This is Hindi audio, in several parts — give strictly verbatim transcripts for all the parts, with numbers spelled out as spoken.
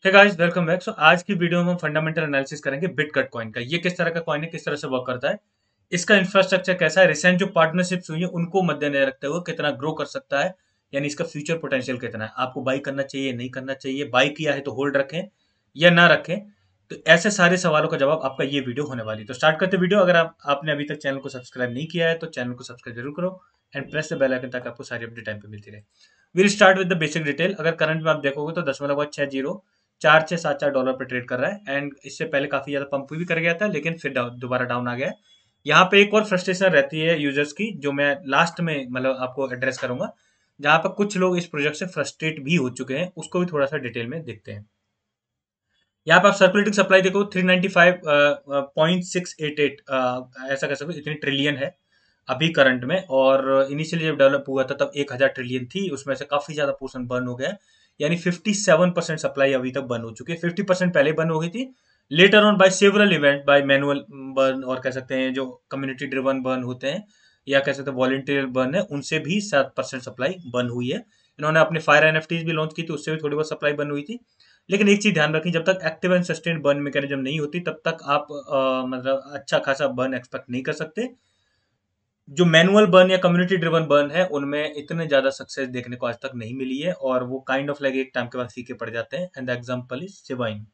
हे गाइस, वेलकम बैक। सो आज की वीडियो में हम फंडामेंटल एनालिसिस करेंगे बिटकट कॉइन का। ये किस तरह का कॉइन है, किस तरह से वर्क करता है, इसका इंफ्रास्ट्रक्चर कैसा है, रिसेंट जो पार्टनरशिप्स हुई है उनको मद्देनजर रखते हुए कितना ग्रो कर सकता है, यानी इसका फ्यूचर पोटेंशियल कितना है, आपको बाई करना चाहिए, नहीं करना चाहिए, बाई किया है तो होल्ड रखें या ना रखें। तो ऐसे सारे सवालों का जवाब आपका ये वीडियो होने वाली है। तो स्टार्ट करते वीडियो। अगर आप आपने अभी तक चैनल को सब्सक्राइब नहीं किया है तो चैनल को सब्सक्राइब जरूर करो and press the bell icon ताकि आपको सारी अपडेट टाइम पे मिलती रहे। Will start with the basic detail. अगर करंट में आप देखोगे तो दशमलव छह जीरो चार छः सात चार डॉलर पे ट्रेड कर रहा है एंड इससे पहले काफी ज्यादा पंप भी कर गया था, लेकिन फिर दोबारा डाउन आ गया है। यहाँ पे एक और फ्रस्ट्रेशन रहती है यूजर्स की, जो मैं लास्ट में मतलब आपको एड्रेस करूंगा, जहाँ पर कुछ लोग इस प्रोजेक्ट से फ्रस्ट्रेट भी हो चुके हैं, उसको भी थोड़ा सा डिटेल में देखते हैं। यहाँ पे आप सर्कुलेटिंग सप्लाई देखो three ninety five point six eight eight, ऐसा कह सकते हो, इतनी ट्रिलियन है अभी करंट में। और इनिशियली जब डेवलप हुआ था तब एक हजार ट्रिलियन थी, उसमें से काफी ज्यादा पोर्शन बर्न हो गया है, यानी फिफ्टी सेवन परसेंट सप्लाई अभी तक बर्न हो चुकी है। फिफ्टी परसेंट पहले बर्न हो गई थी, later on by several event, by manual burn, और कह सकते हैं जो कम्युनिटी ड्रिवन बर्न होते हैं या कह सकते हैं वॉलंटियर बर्न है, उनसे भी सात परसेंट सप्लाई बर्न हुई है। इन्होंने अपने फायर एनएफटीज भी लॉन्च की थी, उससे भी थोड़ी बहुत सप्लाई बर्न हुई थी। लेकिन एक चीज ध्यान रखें, जब तक active and sustain burn mechanism नहीं होती तब तक आप अ, मतलब अच्छा खासा बर्न एक्सपेक्ट नहीं कर सकते। जो मैनुअल बर्न या कम्युनिटी ड्रिवन बर्न है उनमें इतने ज्यादा सक्सेस देखने को आज तक नहीं मिली है, और वो काइंड ऑफ लाइक एक टाइम के बाद फीके पड़ जाते हैं। एंड द एग्जांपल इज सिवाइन।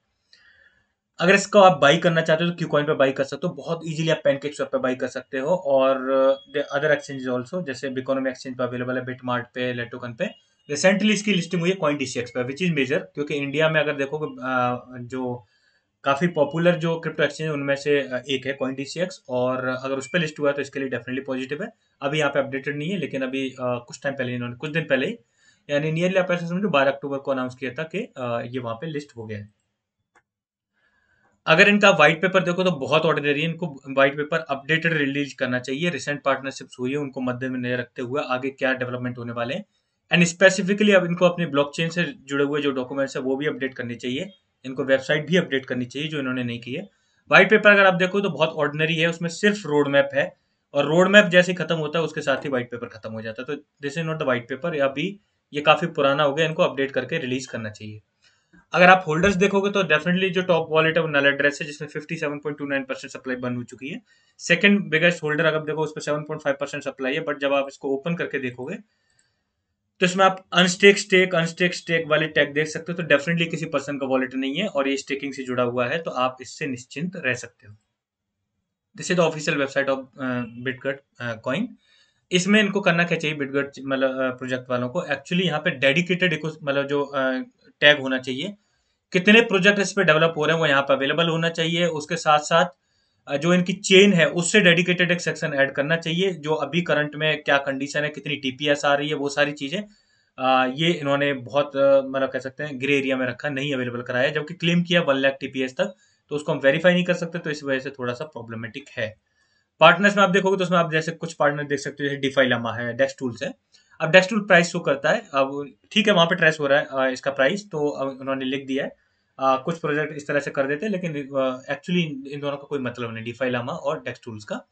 अगर इसको आप बाई करना चाहते हो तो क्यू कॉइन पे बाई कर सकते हो, बहुत इजीली आप पैनकेक स्वैप पे बाई कर सकते हो, और अदर एक्सचेंजेस ऑल्सो, जैसे बिकोनॉमी एक्सचेंज पे अवेलेबल है, बिटमार्ट पे, लेटोकन पे। रिसेंटली इसकी लिस्टिंग हुई है कॉइन डीसीएक्स पे, विच इज मेजर, क्योंकि इंडिया में अगर देखोगे अ, जो काफी पॉपुलर जो क्रिप्टो एक्सचेंज है उनमें से अ, एक है कॉइन डीसीएक्स, और अगर उस पर लिस्ट हुआ है तो इसके लिए डेफिनेटली पॉजिटिव है। अभी यहाँ पे अपडेटेड नहीं है, लेकिन अभी अ, कुछ टाइम पहले इन्होंने, कुछ दिन पहले ही, यानी नियरली आप ऐसे समझो बारह अक्टूबर को अनाउंस किया था कि अ, ये वहाँ पे लिस्ट हो गया है। अगर इनका व्हाइट पेपर देखो तो बहुत ऑर्डिनरी है, इनको व्हाइट पेपर अपडेटेड रिलीज करना चाहिए। रिसेंट पार्टनरशिप्स हुई है, उनको मद्देनजर रखते हुए आगे क्या डेवलपमेंट होने वाले हैं, एंड स्पेसिफिकली अब इनको अपने ब्लॉकचेन से जुड़े हुए जो डॉक्यूमेंट्स है वो भी अपडेट करनी चाहिए। इनको वेबसाइट भी अपडेट करनी चाहिए, जो इन्होंने नहीं की है। व्हाइट पेपर अगर आप देखो तो बहुत ऑर्डिनरी है, उसमें सिर्फ रोड मैप है, और रोड मैप जैसे ही खत्म होता है उसके साथ ही व्हाइट पेपर खत्म हो जाता है। तो this is not the white paper, अभी ये काफी पुराना हो गया, इनको अपडेट करके रिलीज करना चाहिए। अगर आप होल्डर्स देखोगे तो डेफिनेटली जो टॉप वॉलेट है वो नल एड्रेस है, जिसमें fifty seven point two nine percent supply बंद हो चुकी है। सेकंड बिगेस्ट होल्डर अगर देखो उस पर seven point five percent supply है, बट जब आप इसको ओपन करके देखोगे तो इसमें आप अनस्टेक स्टेक अनस्टेक स्टेक वाले टैग देख सकते हो। तो डेफिनेटली किसी पर्सन का वॉलेट नहीं है और ये स्टेकिंग से जुड़ा हुआ है, तो आप इससे निश्चिंत रह सकते हो। This is the official website of Bitgert coin. इसमें इनको करना क्या चाहिए बिटगट मतलब प्रोजेक्ट वालों को, एक्चुअली यहाँ पे डेडिकेटेड मतलब जो टैग होना चाहिए, कितने प्रोजेक्ट इस पे डेवलप हो रहे हैं वो यहाँ पे अवेलेबल होना चाहिए। उसके साथ साथ अ, जो इनकी चेन है उससे डेडिकेटेड एक सेक्शन ऐड करना चाहिए, जो अभी करंट में क्या कंडीशन है, कितनी टीपीएस आ रही है, वो सारी चीजें अ, ये इन्होंने बहुत अ, मतलब कह सकते हैं ग्रे एरिया में रखा, नहीं अवेलेबल कराया, जबकि क्लेम किया वन लाख टीपीएस तक। तो उसको हम वेरीफाई नहीं कर सकते, तो इस वजह से थोड़ा सा प्रॉब्लमेटिक है। पार्टनर्स में आप देखोगे तो उसमें आप जैसे कुछ पार्टनर देख सकते हो, जैसे डिफाई लमा है, डेक्स टूल्स है। अब डेक्स टूल प्राइस शो करता है, अब ठीक है वहां पे ट्रेस हो रहा है अ, इसका प्राइस, तो अब उन्होंने लिख दिया है। अ, कुछ प्रोजेक्ट इस तरह से कर देते हैं, लेकिन एक्चुअली इन दोनों का कोई मतलब नहीं, डिफाई लामा और डेक्स टूल्स का।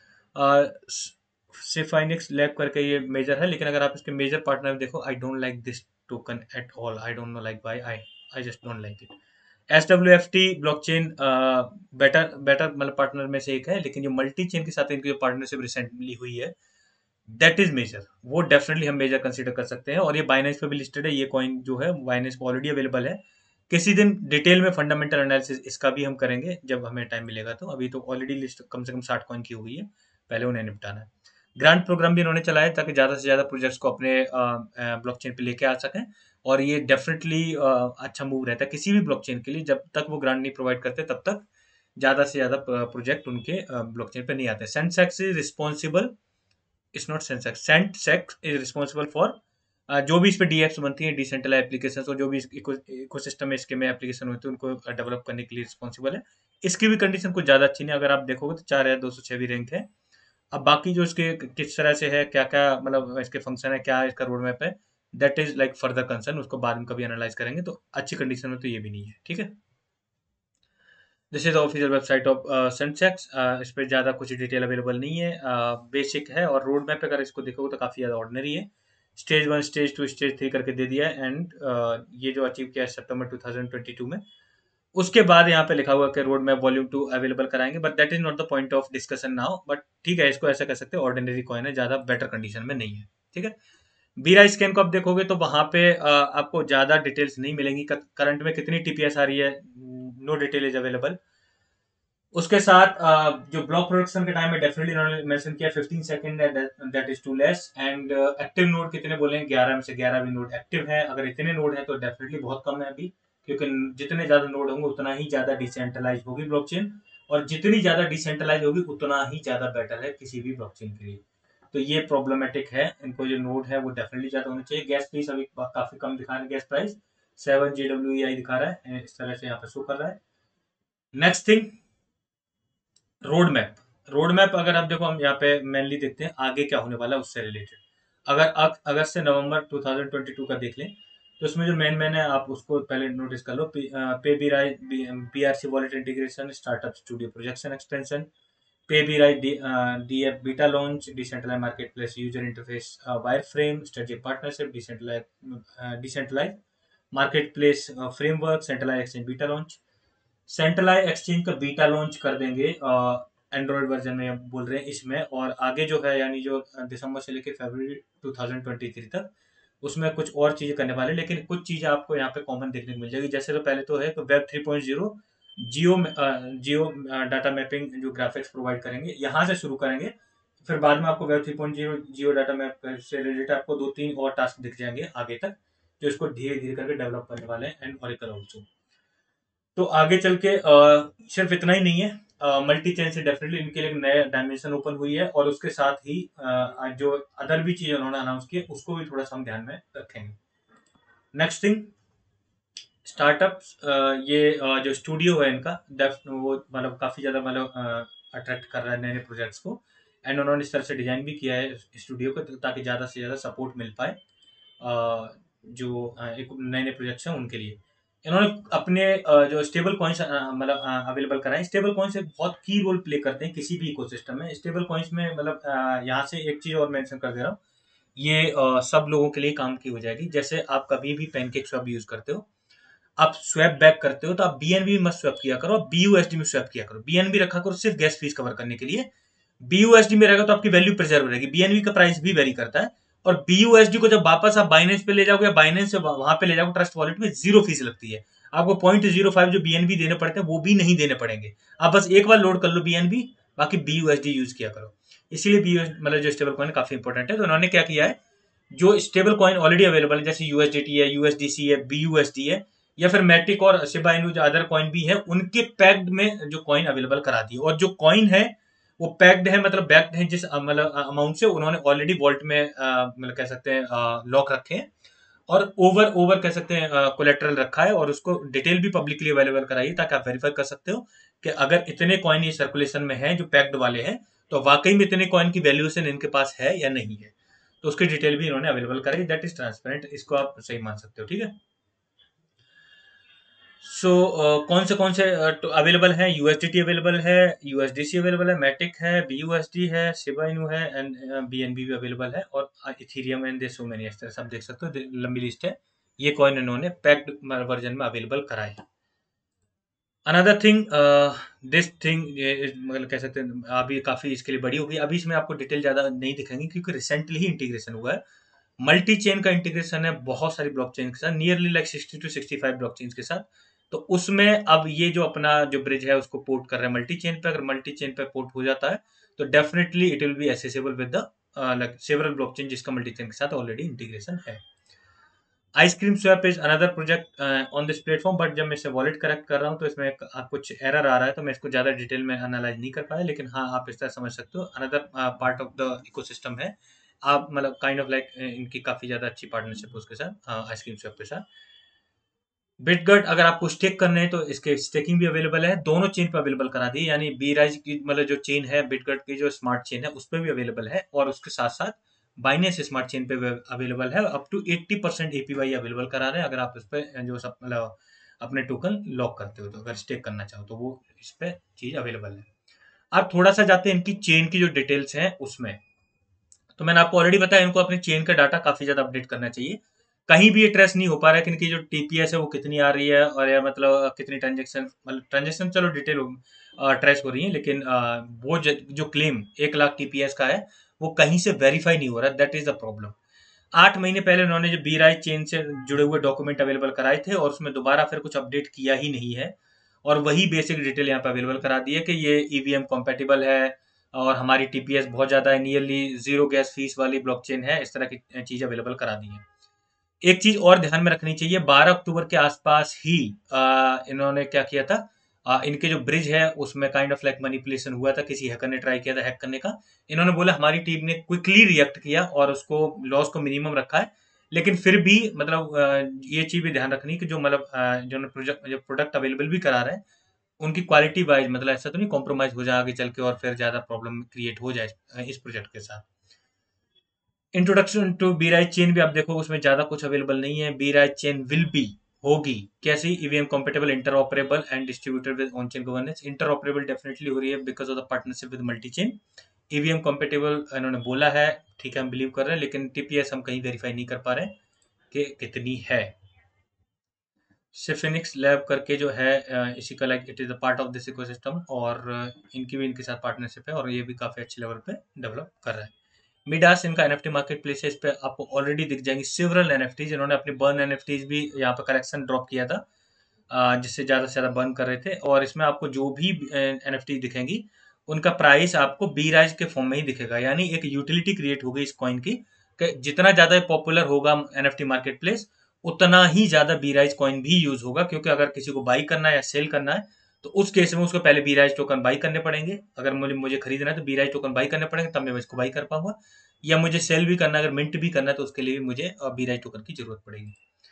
सिफाइनिक्स लैब करके ये मेजर है, लेकिन अगर आप इसके मेजर पार्टनर देखो, I don't like this token at all, I don't know like why, I I just don't like it. S W F T blockchain better better मतलब पार्टनर में से एक है, लेकिन जो मल्टी चेन के साथ इनकी जो पार्टनरशिप रिसेंटली हुई है, दैट इज मेजर, वो डेफिनेटली हम मेजर कंसीडर कर सकते हैं। और ये बाइनेंस पे भी लिस्टेड है, ये कॉइन जो है बाइनेंस पे ऑलरेडी अवेलेबल है। किसी दिन डिटेल में फंडामेंटल एनालिसिस इसका भी हम करेंगे जब हमें टाइम मिलेगा, तो अभी तो ऑलरेडी लिस्ट कम से कम साठ कॉइन की हो गई है, पहले उन्हें निपटाना है। ग्रांट प्रोग्राम भी इन्होंने चलाया ताकि ज़्यादा से ज़्यादा प्रोजेक्ट्स को अपने ब्लॉकचेन पे लेके आ सकें, और ये डेफिनेटली अच्छा मूव रहता है किसी भी ब्लॉकचेन के लिए। जब तक वो ग्रांट नहीं प्रोवाइड करते तब तक ज़्यादा से ज़्यादा प्रोजेक्ट उनके ब्लॉकचेन पे नहीं आते। Sensex is responsible, it's not Sensex, Sensex is responsible for जो भी इस पे डीएप्स बनती हैं, डिसेंट्रलाइज एप्लीकेशन, और जो भी इकोसिस्टम में इसके में एप्लीकेशन होती है उनको डेवलप करने के लिए रिस्पॉन्सिबल है। इसकी भी कंडीशन कुछ ज़्यादा अच्छी नहीं, अगर आप देखोगे तो चार हज़ार दो सौ छः भी रैंक है। अब बाकी जो इसके किस तरह से है, क्या क्या मतलब इसके फंक्शन है, क्या इसका रोड मैप है, that is like further concern, उसको बाद में कभी एनालाइज करेंगे। तो अच्छी कंडीशन में तो ये भी नहीं है, ठीक है। This is official website of Sensex. इस पर ज़्यादा कुछ डिटेल अवेलेबल नहीं है, बेसिक है, और रोड मैप अगर इसको देखोगे तो काफ़ी ज़्यादा ऑर्डिनरी है। Stage one, stage two, stage three करके दे दिया है। एंड ये जो अचीव किया है सितंबर टू थाउजेंड ट्वेंटी टू में, उसके बाद यहाँ पे लिखा हुआ कि road map volume two available कराएंगे, but that is not the point of discussion now. But ठीक है, इसको ऐसा कह सकते हैं ऑर्डिनरी कॉइन है, ज्यादा बेटर कंडीशन में नहीं है। ठीक है, बीरा स्कैन को आप देखोगे तो वहां पे अ, आपको ज्यादा डिटेल्स नहीं मिलेंगी। करंट में कितनी टीपीएस आ रही है, नो डिटेल इज अवेलेबल। उसके साथ अ, जो ब्लॉक प्रोडक्शन के टाइम में डेफिनेटली उन्होंने मेंशन किया fifteen second, that is too less. And active node कितने बोले, ग्यारह में से ग्यारह भी नोड एक्टिव है। अगर इतने नोड है तो डेफिनेटली बहुत कम है अभी, क्योंकि जितने ज्यादा नोड होंगे उतना ही ज्यादा डिसेंट्रलाइज होगी ब्लॉकचेन, और जितनी ज्यादा डिसेंट्रलाइज होगी उतना ही ज्यादा बेटर है किसी भी ब्लॉकचेन के लिए। तो ये प्रॉब्लमेटिक है, इनको जो नोड है वो डेफिनेटली ज्यादा होना चाहिए। गैस फीस अभी काफी कम दिखा रहा है, gas price seven G W I दिखा रहा है, इस तरह से यहाँ पे शो कर रहा है। Next thing, road map. Road map अगर आप देखो, हम यहाँ पे मेनली देखते हैं आगे क्या होने वाला है उससे रिलेटेड। अगर आप अगस्त से नवंबर टू थाउजेंड ट्वेंटी टू का देख लें तो उसमें जो मेन मेन है आप उसको पहले नोटिस कर लो। Pay Bitrise, B R C wallet integration, startup studio projection expansion, pay Bitrise, D F beta launch, decentralize marketplace user interface wireframe, strategic partnership, decentralize decentralize marketplace framework, centralize exchange beta launch. Centralize exchange का बीटा लॉन्च कर देंगे एंड्रॉइड वर्जन में बोल रहे हैं इसमें। और आगे जो है यानी जो दिसंबर से लेकर फरवरी टू थाउजेंड ट्वेंटी थ्री तक उसमें कुछ और चीजें करने वाले हैं, लेकिन कुछ चीजें आपको यहाँ पे कॉमन देखने को मिल जाएगी। जैसे तो पहले तो है तो web three point zero, geo geo data mapping जो ग्राफिक्स प्रोवाइड करेंगे, यहाँ से शुरू करेंगे। फिर बाद में आपको web three point zero geo data map से रिलेटेड आपको दो तीन और टास्क दिख जाएंगे आगे तक, जो इसको धीरे धीरे करके डेवलप करने वाले हैं, एंड ओरेकल ऑल्सो। तो आगे चल के अ, सिर्फ इतना ही नहीं है, मल्टी चेन से डेफिनेटली इनके लिए एक नया डायमेंशन ओपन हुई है, और उसके साथ ही अ, जो अदर भी चीजें उन्होंने अनाउंस की उसको भी थोड़ा सा हम ध्यान में रखेंगे। Next thing, startups. ये अ, जो स्टूडियो है इनका डेफ वो मतलब काफी ज्यादा मतलब अट्रैक्ट कर रहा है नए नए प्रोजेक्ट्स को। एंड उन्होंने इस तरह से डिजाइन भी किया है स्टूडियो को ताकि ज्यादा से ज्यादा सपोर्ट मिल पाए अ, जो अ, एक नए नए प्रोजेक्ट्स हैं उनके लिए। इन्होंने अपने अ, जो स्टेबल कॉइन्स मतलब अवेलेबल कराए। स्टेबल कॉइन्स एक बहुत की रोल प्ले करते हैं किसी भी इकोसिस्टम में। स्टेबल कॉइन्स में मतलब अ, यहाँ से एक चीज और मेंशन कर दे रहा हूँ, ये अ, सब लोगों के लिए काम की हो जाएगी। जैसे आप कभी भी पैनकेक स्वैप यूज करते हो, आप स्वैप बैक करते हो, तो आप बीएनबी में मत स्वैप किया करो, आप बीयूएसडी में स्वैप किया करो। बीएनबी रखा करो सिर्फ गैस फीस कवर करने के लिए। बीयूएसडी में रहेगा तो आपकी वैल्यू प्रिजर्व रहेगी। बीएनबी का प्राइस भी वेरी करता है, और बीयूएसडी को जब वापस आप बाइनेंस पे ले जाओगे या बाइनेंस से वहां पे ले जाओगे ट्रस्ट वॉलेट में, जीरो फीस लगती है। आपको पॉइंट जीरो फाइव जो बीएनबी देने पड़ते हैं वो भी नहीं देने पड़ेंगे। आप बस एक बार लोड कर लो बीएनबी, बाकी बीयूएसडी यूज किया करो। इसीलिए बी मतलब जो स्टेबल कॉइन काफी इंपॉर्टेंट है। तो उन्होंने क्या किया है, जो स्टेबल कॉइन ऑलरेडी अवेलेबल है जैसे यूएसडीटी है, यूएसडीसी है, बीयूएसडी है, या फिर मैटिक और शिबा इनू जो अदर कॉइन भी है, उनके पैक्ड में जो कॉइन अवेलेबल करा दी। और जो कॉइन है वो पैक्ड है, मतलब बैक्ड है जिस अ, मतलब अमाउंट से उन्होंने ऑलरेडी वॉल्ट में अ, मतलब कह सकते हैं लॉक रखे हैं, और ओवर ओवर कह सकते हैं कोलेट्रल रखा है, और उसको डिटेल भी पब्लिकली अवेलेबल कराई ताकि आप वेरीफाई कर सकते हो कि अगर इतने कॉइन ये सर्कुलेशन में है जो पैक्ड वाले हैं, तो वाकई में इतने कॉइन की वैल्यूएशन इनके पास है या नहीं है। तो उसकी डिटेल भी इन्होंने अवेलेबल कराई, दैट इज ट्रांसपेरेंट, इसको आप सही मान सकते हो। ठीक है, सो so, uh, कौन से कौन से अवेलेबल हैं, यूएसडीटी अवेलेबल है, यूएसडीसी अवेलेबल है, मैटिक है, बीयूएसडी है, शिबा इनू है, एंड बीएनबी भी अवेलेबल है, और Ethereum and they so many. इस तरह से आप देख सकते हो, दे- लंबी लिस्ट है। ये कॉइन इन्होंने पैक्ड वर्जन में अवेलेबल कराए हैं। अनदर थिंग, दिस थिंग मतलब कह सकते हैं अभी काफी इसके लिए बड़ी होगी। अभी इसमें आपको डिटेल ज्यादा नहीं दिखेंगी क्योंकि रिसेंटली ही इंटीग्रेशन हुआ है। मल्टी चेन का इंटीग्रेशन है बहुत सारी ब्लॉकचेन के साथ, nearly like sixty two sixty five blockchain के साथ। तो उसमें अब ये जो अपना जो ब्रिज है उसको पोर्ट कर रहे हैं मल्टी चेन पे। अगर मल्टी चेन पे पोर्ट हो जाता है तो definitely it will be accessible with the like several blockchain जिसका मल्टी चेन के साथ ऑलरेडी इंटीग्रेशन है। IceCreamSwap is another project on this platform, but जब मैं इसे वॉलेट करेक्ट कर रहा हूँ तो इसमें एक, आ, कुछ एरर आ रहा है, तो मैं इसको ज्यादा डिटेल में एनालाइज नहीं कर पाया। लेकिन हाँ, आप इस तरह समझ सकते हो, another part of the ecosystem है। आप मतलब काइंड ऑफ लाइक इनकी काफी ज्यादा अच्छी पार्टनरशिप है उसके साथ, आइसक्रीम स्वैप के साथ। बिटगट अगर आपको स्टेक करने हैं तो इसके स्टेकिंग भी अवेलेबल है, दोनों चेन पे अवेलेबल करा दी, यानी बीराइज की मतलब जो चेन है बिटगट की जो स्मार्ट चेन है उस पर भी अवेलेबल है, और उसके साथ साथ बाइनेंस स्मार्ट चेन पे भी अवेलेबल है। Up to eighty percent APY available करा रहे हैं अगर आप इस पे जो सब मतलब अपने टोकन लॉक करते हो, तो अगर स्टेक करना चाहो तो वो इस पे चीज अवेलेबल है। अब थोड़ा सा जाते हैं इनकी चेन की जो डिटेल्स हैं उसमें। तो मैंने आपको ऑलरेडी बताया इनको अपनी चेन का डाटा काफी ज्यादा अपडेट करना चाहिए। कहीं भी ये ट्रेस नहीं हो पा रहा है कि इनकी जो टीपीएस है वो कितनी आ रही है, और या मतलब कितनी ट्रांजेक्शन, मतलब ट्रांजेक्शन चलो डिटेल ट्रेस हो रही है, लेकिन अ, वो ज, जो क्लेम एक लाख टीपीएस का है वो कहीं से वेरीफाई नहीं हो रहा। That is the problem. आठ महीने पहले उन्होंने जो बी राय चेन से जुड़े हुए डॉक्यूमेंट अवेलेबल कराए थे और उसमें दोबारा फिर कुछ अपडेट किया ही नहीं है, और वही बेसिक डिटेल यहाँ पे अवेलेबल करा दी है कि ये ईवीएम कॉम्पेटिबल है और हमारी टीपीएस बहुत ज्यादा है, नियरली जीरो गैस फीस वाली ब्लॉकचेन है, इस तरह की चीज अवेलेबल करा दी है। एक चीज और ध्यान में रखनी चाहिए, बारह अक्टूबर के आसपास ही आ, इन्होंने क्या किया था, आ, इनके जो ब्रिज है उसमें काइंड ऑफ लाइक मैनिपुलेशन हुआ था, किसी हैकर ने ट्राई किया था हैक करने का। इन्होंने बोला हमारी टीम ने क्विकली रिएक्ट किया और उसको लॉस को मिनिमम रखा है, लेकिन फिर भी मतलब आ, ये चीज भी ध्यान रखनी कि जो मतलब आ, जो प्रोजेक्ट जो प्रोडक्ट अवेलेबल भी करा रहे हैं उनकी क्वालिटी वाइज मतलब ऐसा तो नहीं कॉम्प्रोमाइज हो जाए आगे चल के और फिर ज्यादा प्रॉब्लम क्रिएट हो जाए अ, इस प्रोजेक्ट के साथ। Introduction to Bitrise chain भी आप देखो उसमें ज्यादा कुछ अवेलेबल नहीं है। Bitrise chain will be, होगी कैसी, EVM compatible, interoperable and distributed with on chain governance. Interoperable definitely हो रही है because of the partnership with Multichain. EVM compatible इन्होंने बोला है, ठीक है हम बिलीव कर रहे हैं, लेकिन टीपीएस हम कहीं वेरीफाई नहीं कर पा रहे हैं कि कितनी है। सिफिनिक्स लैब करके जो है अ, इसी का like it is a part of this ecosystem, और अ, इनकी भी इनके साथ पार्टनरशिप है और ये भी काफी अच्छे लेवल पे डेवलप कर रहा है। मिडास इनका एनएफटी मार्केट प्लेस है, इस पे आपको ऑलरेडी दिख जाएंगे सेवरल एनएफटीज। इन्होंने अपनी बर्न एनएफटीज भी यहाँ पे करेक्शन ड्रॉप किया था, अ, जिससे ज्यादा से ज्यादा बर्न कर रहे थे, और इसमें आपको जो भी एनएफटी दिखेंगी उनका प्राइस आपको बी राइज के फॉर्म में ही दिखेगा, यानी एक यूटिलिटी क्रिएट हो गई इस कॉइन की कि जितना ज्यादा पॉपुलर होगा एनएफटी मार्केट प्लेस उतना ही ज्यादा बी राइज कॉइन भी यूज होगा, क्योंकि अगर किसी को बाई करना है या सेल करना है तो उस केस में उसको पहले बी राइज टोकन बाई करने पड़ेंगे। अगर मुझे मुझे खरीदना है तो बी राइज टोकन बाई करने पड़ेंगे, तब मैं इसको बाई कर पाऊंगा, या मुझे सेल भी करना है, अगर मिंट भी करना है तो उसके लिए भी मुझे बी राइज टोकन की जरूरत पड़ेगी।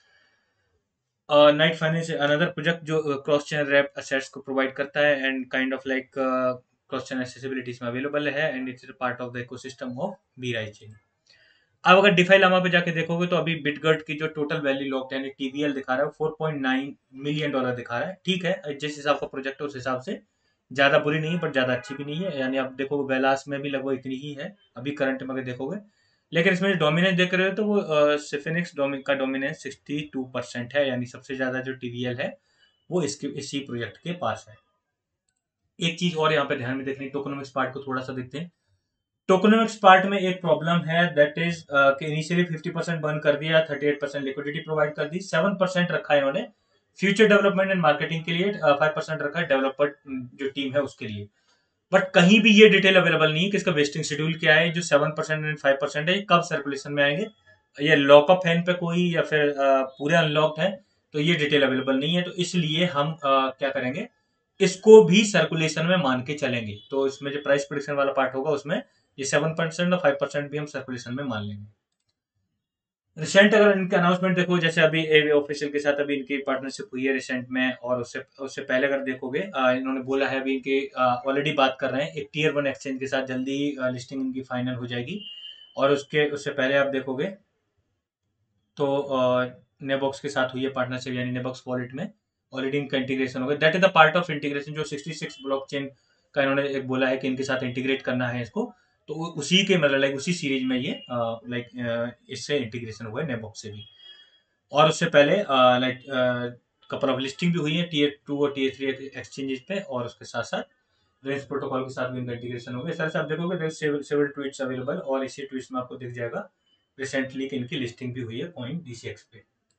नाइट फाइनेंस अनदर प्रोजेक्ट जो क्रॉस चैन रैप असेट्स को प्रोवाइड करता है and kind of like cross chain accessibilities में अवेलेबल है, and it's part of the ecosystem of Bitrise chain. अब अगर डिफाई लामा पे जाके देखोगे तो अभी बिटगर्ट की जो टोटल वैल्यू लॉक्ड यानी टीवीएल दिखा रहा है four point nine million dollar दिखा रहा है। ठीक है, जिस हिसाब का प्रोजेक्ट है उस हिसाब से ज्यादा बुरी नहीं है बट ज्यादा अच्छी भी नहीं है, यानी आप देखोगे बेलास में भी लगभग इतनी ही है अभी करंट में अगर देखोगे। लेकिन इसमें जो डोमिनेंस देख रहे हो तो वो सिफिनिक्स का डोमिनेंस सिक्सटी टू परसेंट है, यानी सबसे ज्यादा जो टीवीएल है वो इसके इसी प्रोजेक्ट के पास है। एक चीज और यहाँ पे ध्यान में देखनी, टोकनोमिक्स पार्ट को थोड़ा सा देखते हैं। टोकनोमिक्स पार्ट में एक प्रॉब्लम है, दैट इज कि इनिशियली फिफ्टी परसेंट बर्न कर दिया, thirty eight percent liquidity provide कर दी, सेवन परसेंट रखा है इन्होंने फ्यूचर डेवलपमेंट एंड मार्केटिंग के लिए, फाइव परसेंट रखा है डेवलपर जो टीम है उसके लिए। बट कहीं भी ये डिटेल अवेलेबल नहीं है कि इसका वेस्टिंग शेड्यूल क्या है, जो seven percent and five percent है ये कब सर्कुलेशन में आएंगे, ये लॉकअप है इन पे कोई या फिर अ, पूरे अनलॉक्ड है, तो ये डिटेल अवेलेबल नहीं है, तो इसलिए हम अ, क्या करेंगे, इसको भी सर्कुलेशन में मान के चलेंगे। तो इसमें जो प्राइस प्रिडिक्शन वाला पार्ट होगा उसमें ये सेवन परसेंट और फाइव परसेंट भी हम सर्कुलेशन में मान लेंगे। रिसेंट अगर इनके अनाउंसमेंट देखो, जैसे अभी एवी ऑफिशियल के साथ अभी इनकी पार्टनरशिप हुई है रिसेंट में, और उससे उससे पहले अगर देखोगे अ, इन्होंने बोला है अभी इनके ऑलरेडी बात कर रहे हैं एक टीयर वन एक्सचेंज के साथ, जल्दी लिस्टिंग इनकी फाइनल हो जाएगी। और उसके उससे पहले आप देखोगे तो नेबॉक्स के साथ हुई है पार्टनरशिप, यानी नेबॉक्स वॉलेट में ऑलरेडी इनका इंटीग्रेशन हो गया। That is the part of integration जो सिक्सटी सिक्स ब्लॉकचेन का इन्होंने एक बोला है कि इनके साथ इंटीग्रेट करना है इसको, तो उसी के मतलब लाइक उसी सीरीज में ये लाइक इससे इंटीग्रेशन हुआ है नेबॉक्स से भी। और उससे पहले लाइक कपल ऑफ लिस्टिंग भी हुई है टीयर टू और टीयर थ्री एक्सचेंजेस पे, और उसके साथ साथ रेंज प्रोटोकॉल के साथ भी इनका इंटीग्रेशन हो गया। इस तरह से आप देखोगे सेवल ट्वीट्स अवेलेबल, और इसी ट्वीट्स में आपको दिख जाएगा रिसेंटली कि इनकी लिस्टिंग भी हुई है कॉइन डीसीएक्स पे।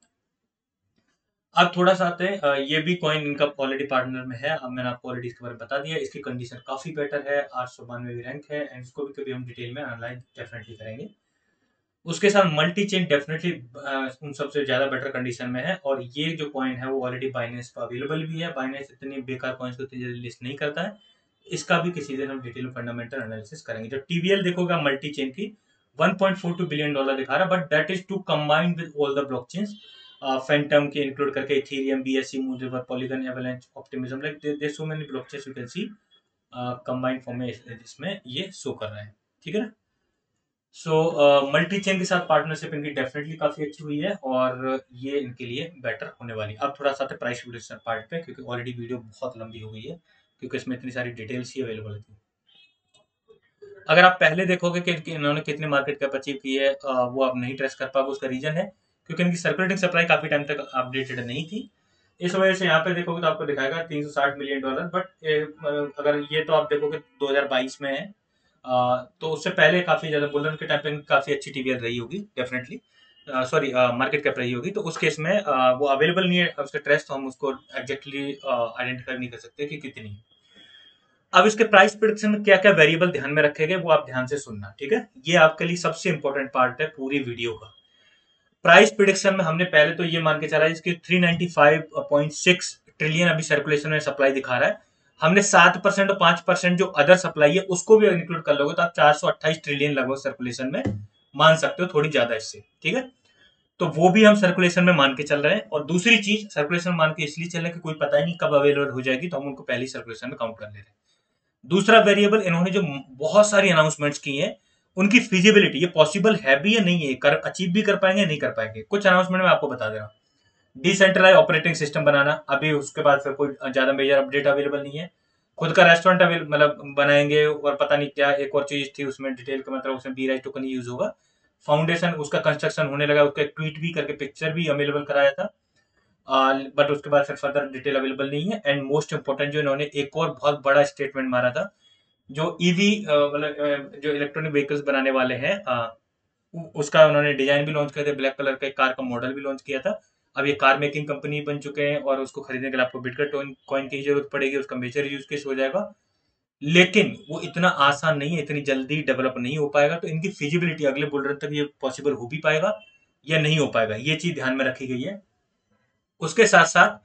अब थोड़ा सा आते हैं, अ, ये भी कॉइन इनका ऑलरेडी पार्टनर में है, अब मैंने आपको ऑलरेडी इसके बारे में बता दिया, इसकी कंडीशन काफी बेटर है, आठ सौ बानवे रैंक है, एंड इसको भी कभी हम डिटेल में एनालाइज डेफिनेटली करेंगे। उसके साथ मल्टी चेन डेफिनेटली उन सबसे ज्यादा बेटर कंडीशन में है, और ये जो कॉइन है वो ऑलरेडी बाइनेंस पर अवेलेबल भी है। बाइनेंस इतनी बेकार कॉइन्स को इतनी जल्दी लिस्ट नहीं करता है, इसका भी किसी दिन हम डिटेल फंडामेंटल एनालिसिस करेंगे। जब टीवीएल देखोगा मल्टी चेन की one point four two billion dollar दिखा रहा है, but that is to combine with all the blockchains, Fantom के इंक्लूड करके Ethereum, BSC, Moonriver, Polygon, Avalanche, Optimism, like there so many blockchains you can see combined form में इसमें ये शो कर रहा है। ठीक है ना। सो मल्टी चेन के साथ पार्टनरशिप इनकी डेफिनेटली काफी अच्छी हुई है, और ये इनके लिए बेटर होने वाली है। अब थोड़ा सा प्राइस पार्ट पे, क्योंकि ऑलरेडी वीडियो बहुत लंबी हो गई है, क्योंकि इसमें इतनी सारी डिटेल्स ही अवेलेबल थी। अगर आप पहले देखोगे कि, कि इन्होंने कितनी मार्केट कैप अचीव की है, अ, वो आप नहीं ट्रेस कर पाओगे। उसका रीजन है क्योंकि इनकी सर्कुलेटिंग सप्लाई काफी टाइम तक अपडेटेड नहीं थी। इस वजह से यहाँ पे देखोगे तो आपको दिखाएगा तीन सौ साठ मिलियन डॉलर, बट अगर ये तो आप देखोगे दो हज़ार बाईस में है, अ, तो उससे पहले काफी ज्यादा बुलन के टाइम पे काफी अच्छी टीवीएल रही होगी डेफिनेटली, सॉरी मार्केट कैप रही होगी। तो उस केस में अ, वो अवेलेबल नहीं है उसका ट्रेस, तो हम उसको एग्जैक्टली आइडेंटिफाई नहीं कर सकते कि कितनी है। अब इसके प्राइस प्रिडिक्शन में क्या क्या वेरिएबल ध्यान में रखे गए वो आप ध्यान से सुनना, ठीक है। ये आपके लिए सबसे इंपॉर्टेंट पार्ट है पूरी वीडियो का। प्राइस प्रिडिक्शन में हमने पहले तो ये मान के चला इसकी तीन सौ पचानवे पॉइंट छह ट्रिलियन अभी सर्कुलेशन में सप्लाई दिखा रहा है। हमने सात परसेंट और पांच परसेंट जो अदर सप्लाई है उसको भी इंक्लूड कर लोगे तो आप चार सौ अट्ठाईस ट्रिलियन लगभग सर्कुलेशन में मान सकते हो, थोड़ी ज्यादा इससे, ठीक है। तो वो भी हम सर्कुलेशन में मान के चल रहे हैं। और दूसरी चीज, सर्कुलेशन मान के इसलिए चल रहे हैं कि कोई पता ही नहीं कब अवेलेबल हो जाएगी, तो हम उनको पहले सर्कुलेशन में काउंट कर ले रहे हैं। दूसरा वेरिएबल, इन्होंने जो बहुत सारी अनाउंसमेंट्स की हैं उनकी फिजिबिलिटी, ये पॉसिबल है भी या नहीं है, कर अचीव भी कर पाएंगे नहीं कर पाएंगे। कुछ अनाउंसमेंट में आपको बता दे रहा हूँ। डिसेंट्रलाइज ऑपरेटिंग सिस्टम बनाना, अभी उसके बाद फिर कोई ज्यादा मेजर अपडेट अवेलेबल नहीं है। खुद का रेस्टोरेंट मतलब बनाएंगे, और पता नहीं क्या एक और चीज थी उसमें डिटेल का, मतलब उसमें बी राइट टोकन यूज होगा। फाउंडेशन उसका कंस्ट्रक्शन होने लगा, उसका ट्वीट भी करके पिक्चर भी अवेलेबल कराया था, बट उसके बाद फिर फर्दर डिटेल अवेलेबल नहीं है। एंड मोस्ट इंपोर्टेंट जो इन्होंने एक और बहुत बड़ा स्टेटमेंट मारा था, जो ईवी मतलब जो इलेक्ट्रॉनिक व्हीकल्स बनाने वाले हैं, उसका उन्होंने डिजाइन भी लॉन्च किया था, ब्लैक कलर का एक कार का मॉडल भी लॉन्च किया था। अब ये कार मेकिंग कंपनी बन चुके हैं और उसको खरीदने के लिए आपको बिटकॉइन कॉइन की जरूरत पड़ेगी, उसका मेजर यूज केस हो जाएगा। लेकिन वो इतना आसान नहीं है, इतनी जल्दी डेवलप नहीं हो पाएगा। तो इनकी फिजिबिलिटी अगले बुल रन तक ये पॉसिबल हो भी पाएगा या नहीं हो पाएगा, ये चीज ध्यान में रखी गई है। उसके साथ साथ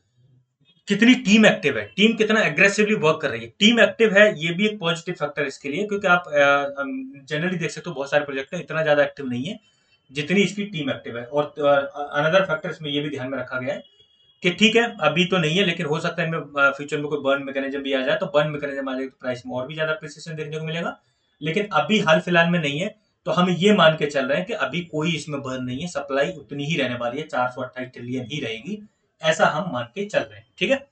कितनी टीम एक्टिव है, टीम कितना एग्रेसिवली वर्क कर रही है। टीम एक्टिव है ये भी एक पॉजिटिव फैक्टर इसके लिए, क्योंकि आप जनरली देख सकते हो बहुत सारे प्रोजेक्ट में इतना ज्यादा एक्टिव नहीं है जितनी इसकी टीम एक्टिव है। और अनदर फैक्टर इसमें ये भी ध्यान में रखा गया है कि ठीक है अभी तो नहीं है, लेकिन हो सकता है इनमें फ्यूचर में कोई बर्न मैकेनिज्म भी आ जाए, तो बर्न मैकेनिज्म आ जाए तो प्राइस में और भी ज्यादा प्रिसिशन देखने को मिलेगा। लेकिन अभी हाल फिलहाल में नहीं है, तो हम ये मान के चल रहे हैं कि अभी कोई इसमें बर्न नहीं है, सप्लाई उतनी ही रहने वाली है, चार सौ अट्ठाईस ट्रिलियन ही रहेगी, ऐसा हम मान के चल रहे हैं, ठीक है।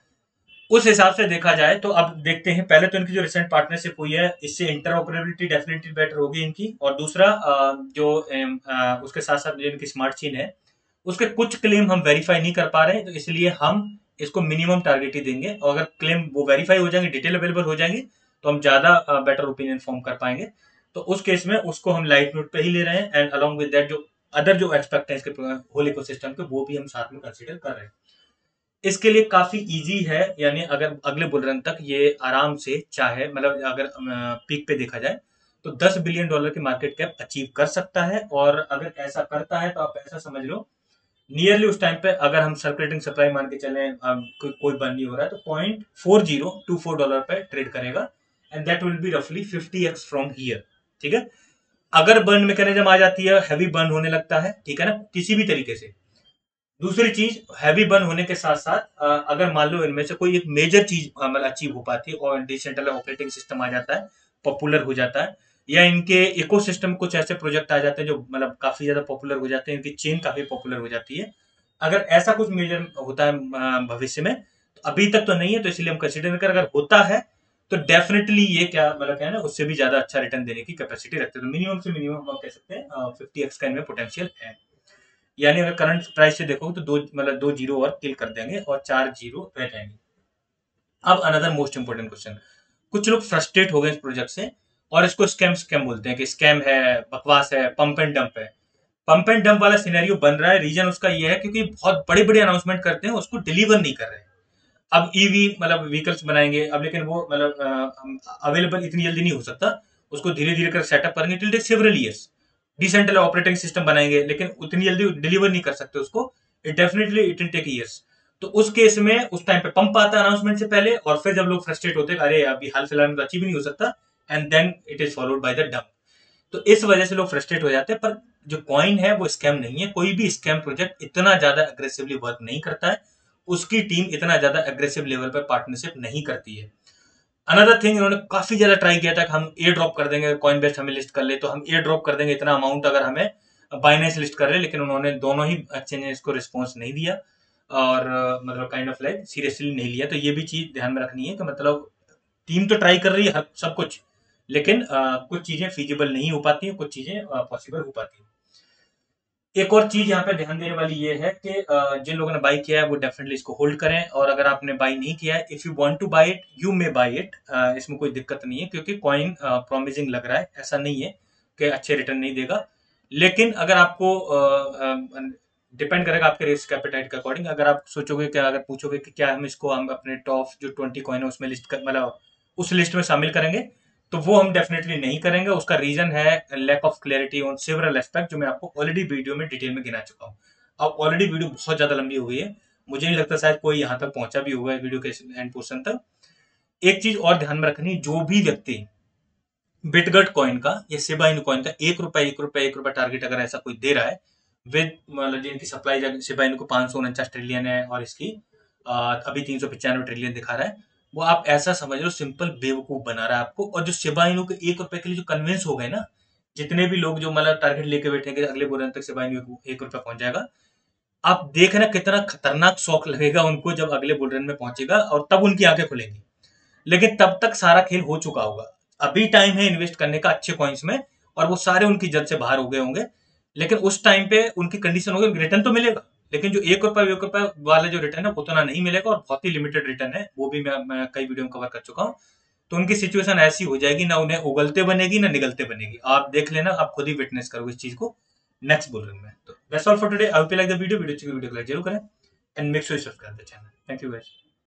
उस हिसाब से देखा जाए तो अब देखते हैं, पहले तो इनकी जो रिसेंट पार्टनरशिप हुई है इससे इंटरऑपरेबिलिटी डेफिनेटली बेटर होगी इनकी। और दूसरा जो उसके साथ साथ जो इनकी स्मार्ट चेन है उसके कुछ क्लेम हम वेरीफाई नहीं कर पा रहे हैं, तो इसलिए हम इसको मिनिमम टारगेट ही देंगे। और अगर क्लेम वो वेरीफाई हो जाएंगे, डिटेल अवेलेबल हो जाएंगी, तो हम ज्यादा बेटर ओपिनियन फॉर्म कर पाएंगे। तो उस केस में उसको हम लाइट नोट पे ही ले रहे हैं। एंड अलॉन्ग विद दैट जो अदर जो एस्पेक्ट है इसके होल इकोसिस्टम के, वो भी हम साथ में कंसिडर कर रहे हैं। इसके लिए काफी इजी है, यानी अगर अगले बुल रन तक ये आराम से चाहे, मतलब अगर पीक पे देखा जाए तो दस बिलियन डॉलर की मार्केट कैप अचीव कर सकता है। और अगर ऐसा करता है तो आप ऐसा समझ लो नियरली उस टाइम पे अगर हम सर्कुलेटिंग सप्लाई मान के चले, को, कोई बर्न नहीं हो रहा है, तो point four zero two four dollar पे ट्रेड करेगा। एंड दैट विल बी रफली फिफ्टी एक्स फ्रॉम हियर, ठीक है। अगर बर्न मैकेनिज्म आ जाती है, हैवी बर्न होने लगता है, ठीक है ना, किसी भी तरीके से। दूसरी चीज, हैवी बर्न होने के साथ साथ अगर मान लो इनमें से कोई एक मेजर चीज मतलब अचीव हो पाती है और डिसेंट्रलाइज्ड ऑपरेटिंग सिस्टम आ जाता है, पॉपुलर हो जाता है, या इनके इकोसिस्टम कुछ ऐसे प्रोजेक्ट आ जाते हैं जो मतलब काफी ज्यादा पॉपुलर हो जाते हैं, इनकी चेन काफी पॉपुलर हो जाती है, अगर ऐसा कुछ मेजर होता है भविष्य में, तो अभी तक तो नहीं है, तो इसलिए हम कंसिडर कर, अगर होता है तो डेफिनेटली ये क्या मतलब क्या है ना, उससे भी ज्यादा अच्छा रिटर्न देने की कैपेसिटी रखते हैं। तो मिनिमम से मिनिमम हम कह सकते हैं फिफ्टी एक्स का इनमें पोटेंशियल है। यानी अगर करंट प्राइस से देखो तो दो मतलब दो जीरो और किल कर देंगे और चार जीरो रह जाएंगे। अब अनदर मोस्ट इंपोर्टेंट क्वेश्चन, कुछ लोग फ्रस्ट्रेट हो गए इस प्रोजेक्ट से और इसको स्कैम स्कैम बोलते हैं कि स्कैम है, बकवास है, पंप एंड डंप है। पंप एंड डंप वाला सिनेरियो बन रहा है, रीजन उसका ये है क्योंकि बहुत बड़े बड़े अनाउंसमेंट करते हैं, उसको डिलीवर नहीं कर रहे हैं। अब ईवी मतलब व्हीकल्स बनाएंगे अब, लेकिन वो मतलब अवेलेबल इतनी जल्दी नहीं हो सकता, उसको धीरे धीरे कर सेटअप करेंगे, it will take several years. Decentral operating system बनाएंगे लेकिन उतनी जल्दी डिलीवर नहीं कर सकते उसको, it definitely it will take years. तो उस केस में उस टाइम पे पंप आता है अनाउंसमेंट से पहले, और फिर जब लोग फ्रस्ट्रेट होते हैं अरे अभी हाल फिलहाल में तो अचीव नहीं हो सकता, and then it is followed by the dump. तो इस वजह से लोग फ्रस्ट्रेट हो जाते हैं। पर जो कॉइन है वो स्कैम नहीं है, कोई भी स्कैम प्रोजेक्ट इतना ज्यादा अग्रेसिवली वर्क नहीं करता है, उसकी टीम इतना ज्यादा अग्रेसिव लेवल पर पार्टनरशिप नहीं करती है। अनदर थिंग, इन्होंने काफी ज्यादा ट्राई किया था कि हम एयर ड्रॉप कर देंगे, कॉइन बेस्ट हमें लिस्ट कर ले तो हम एयर ड्रॉप कर देंगे इतना अमाउंट अगर हमें बाइनेंस लिस्ट कर ले, लेकिन उन्होंने दोनों ही एक्सचेंजेस को रिस्पॉन्स नहीं दिया और मतलब काइंड ऑफ लाइक सीरियसली नहीं लिया। तो ये भी चीज ध्यान में रखनी है कि मतलब टीम तो ट्राई कर रही है हर सब कुछ, लेकिन आ, कुछ चीजें फीजिबल नहीं हो पाती हैं, कुछ चीजें पॉसिबल हो पाती हैं। एक और चीज यहाँ पे ध्यान देने वाली ये है कि अ, जिन लोगों ने बाई किया है वो डेफिनेटली इसको होल्ड करें, और अगर आपने बाई नहीं किया है, if you want to buy it you may buy it, इसमें कोई दिक्कत नहीं है, क्योंकि कॉइन प्रॉमिसिंग लग रहा है, ऐसा नहीं है कि अच्छे रिटर्न नहीं देगा। लेकिन अगर आपको डिपेंड करेगा आपके रिस्क एपेटाइट के अकॉर्डिंग, अगर आप सोचोगे कि, अगर पूछोगे कि क्या हम इसको हम अपने टॉप जो ट्वेंटी कॉइन है उसमें लिस्ट कर, मतलब उस लिस्ट में शामिल करेंगे, तो वो हम डेफिनेटली नहीं करेंगे। उसका रीजन है lack of clarity on several aspect, जो मैं आपको ऑलरेडी वीडियो में डिटेल में गिना चुका हूँ। अब ऑलरेडी वीडियो बहुत ज्यादा लंबी हो गई है, मुझे नहीं लगता शायद कोई यहाँ तक पहुंचा भी होगा वीडियो के एंड पोर्शन तक। एक चीज और ध्यान में रखनी, जो भी व्यक्ति बिटगट कॉइन का या शिबा इनु कॉइन का एक रुपए एक रुपए एक रुपए टारगेट अगर ऐसा कोई दे रहा है, विद मतलब जिनकी सप्लाई शिबा इनु को पांच सौ उनचास ट्रिलियन है और इसकी आ, अभी तीन सौ पचानवे ट्रिलियन दिखा रहा है, वो आप ऐसा समझ लो सिंपल बेवकूफ बना रहा है आपको। और जो शिबा इनु के एक रुपए के लिए जो कन्विंस हो गए ना, जितने भी लोग जो मतलब टारगेट लेके बैठे कि अगले बुलरन तक शिबा इनु एक रुपया पहुंच जाएगा, आप देखना कितना खतरनाक शौक लगेगा उनको जब अगले बुलरन में पहुंचेगा, और तब उनकी आंखें खुलेंगी। लेकिन तब तक सारा खेल हो चुका होगा। अभी टाइम है इन्वेस्ट करने का अच्छे कॉइन्स में, और वो सारे उनकी जद से बाहर हो गए होंगे। लेकिन उस टाइम पे उनकी कंडीशन होगी, रिटर्न तो मिलेगा, लेकिन जो एक रुपए एक रुपए वाला जो रिटर्न है उतना नहीं मिलेगा, और बहुत ही लिमिटेड रिटर्न है, वो भी मैं, मैं कई वीडियो में कवर कर चुका हूँ। तो उनकी सिचुएशन ऐसी हो जाएगी, ना उन्हें उगलते बनेगी ना निगलते बनेगी। आप देख लेना, आप खुद ही विटनेस करोगे इस चीज को नेक्स्ट बुलरन में। तो that's all for today. I hope you like the video video video को लाइक जरूर करें, and make sure you subscribe the channel. Thank you guys.